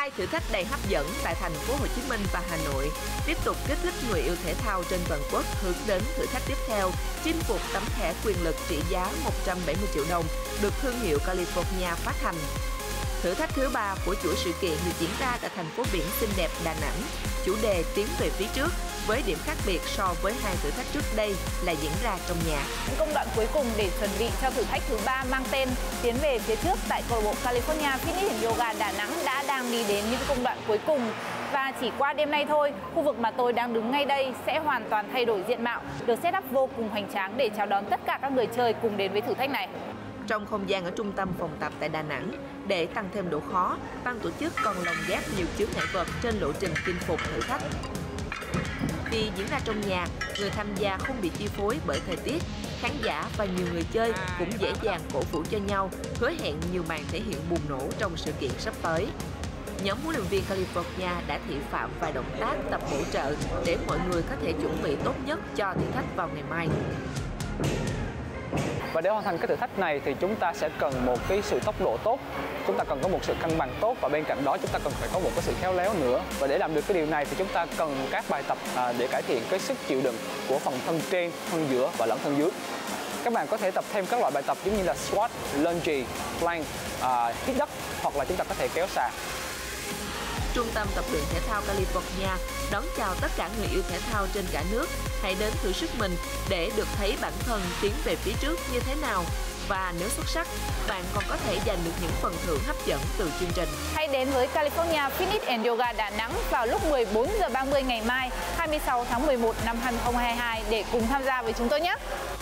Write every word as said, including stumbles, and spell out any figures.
Hai thử thách đầy hấp dẫn tại thành phố Hồ Chí Minh và Hà Nội tiếp tục kích thích người yêu thể thao trên toàn quốc hướng đến thử thách tiếp theo, chinh phục tấm thẻ quyền lực trị giá một trăm bảy mươi triệu đồng được thương hiệu California phát hành. Thử thách thứ ba của chuỗi sự kiện được diễn ra tại thành phố biển xinh đẹp Đà Nẵng. Chủ đề tiến về phía trước, với điểm khác biệt so với hai thử thách trước đây là diễn ra trong nhà. Những công đoạn cuối cùng để chuẩn bị cho thử thách thứ ba mang tên tiến về phía trước tại câu lạc bộ California Fitness and Yoga Đà Nẵng đã đang đi đến những công đoạn cuối cùng. Và chỉ qua đêm nay thôi, khu vực mà tôi đang đứng ngay đây sẽ hoàn toàn thay đổi diện mạo, được set up vô cùng hoành tráng để chào đón tất cả các người chơi cùng đến với thử thách này. Trong không gian ở trung tâm phòng tập tại Đà Nẵng, để tăng thêm độ khó, ban tổ chức còn lồng ghép nhiều chướng ngại vật trên lộ trình chinh phục thử thách. Vì diễn ra trong nhà, người tham gia không bị chi phối bởi thời tiết, khán giả và nhiều người chơi cũng dễ dàng cổ vũ cho nhau, hứa hẹn nhiều màn thể hiện bùng nổ trong sự kiện sắp tới. Nhóm huấn luyện viên California đã thị phạm vài động tác tập bổ trợ để mọi người có thể chuẩn bị tốt nhất cho thử thách vào ngày mai. Và để hoàn thành cái thử thách này thì chúng ta sẽ cần một cái sự tốc độ tốt, chúng ta cần có một sự cân bằng tốt và bên cạnh đó chúng ta cần phải có một cái sự khéo léo nữa. Và để làm được cái điều này thì chúng ta cần các bài tập à, để cải thiện cái sức chịu đựng của phần thân trên, thân giữa và lẫn thân dưới. Các bạn có thể tập thêm các loại bài tập giống như là squat, lunge, plank, à, hít đất hoặc là chúng ta có thể kéo xà. Trung tâm tập luyện thể thao California đón chào tất cả người yêu thể thao trên cả nước. Hãy đến thử sức mình để được thấy bản thân tiến về phía trước như thế nào. Và nếu xuất sắc, bạn còn có thể giành được những phần thưởng hấp dẫn từ chương trình. Hãy đến với California Fitness and Yoga Đà Nẵng vào lúc mười bốn giờ ba mươi ngày mai, hai mươi sáu tháng mười một năm hai nghìn không trăm hai mươi hai để cùng tham gia với chúng tôi nhé.